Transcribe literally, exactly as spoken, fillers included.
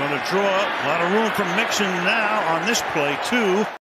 Going to draw a lot of room from Mixon now on this play, too.